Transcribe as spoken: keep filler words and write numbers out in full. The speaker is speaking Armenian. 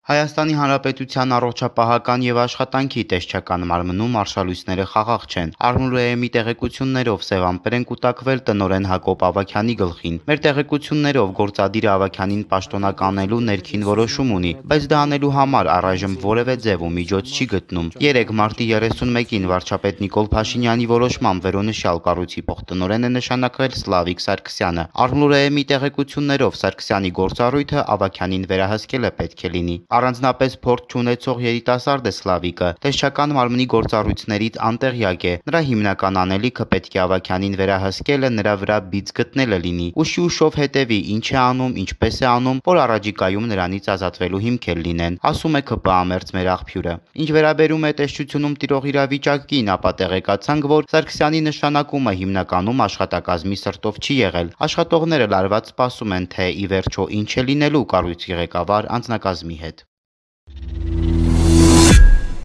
Հայաստանի Հանրապետության առողջապահական և աշխատանքի տեսչական մարմնում արշալույսները խաղաղ չեն։ Արմուրեեմի տեղեկություններով Սև ամպեր են կուտակվել տնօրեն Հակոբ Ավագյանի գլխին։ Մեր տեղեկություններով գործադիրը Ավագյանին պաշտոնականելու ներքին որոշում ունի, բայց դա անելու համար առայժմ որևէ ձև ու միջոց չի գտնում։ Երեկ մարտի երեսունմեկին վարչապետ Նիկոլ Փաշինյանի որոշմամբ վերոնշյալ կառույցի փոխտնօրեն է նշանակվել Սլավիկ Սարգսյանը։ Արմուրեեմի տեղեկություններով Սարգսյանի գործառույթը Ավագյանին վերահսկելը պետք է լինի։ Առանձնապես փորձ չունեցող երիտասարդ է Սլավիկը, տեսչական մարմնի գործառույթներից անտեղյակ է։ Նրա հիմնական անելիքը պետք է Ավագյանին վերահսկելը, նրա վրա բիծ գտնելը լինի։ Ուշի ուշով հետևի, ինչ է անում, ինչպես է անում, որ առաջիկայում նրանից ազատվելու հիմքեր լինեն, ասում է ՔՊԱ մերձ մեր աղբյուրը։ Ինչ վերաբերում է տեսչությունում տիրող իրավիճակին, ապա տեղեկացանք, որ Սարգսյանի նշանակումը հիմնականում աշխատակազմի սրտով չի եղել։ Աշխատողները լարված սպասում են, թե ի վերջո ինչ է լինելու կառույցի ղեկավար անձնակազմի հետ։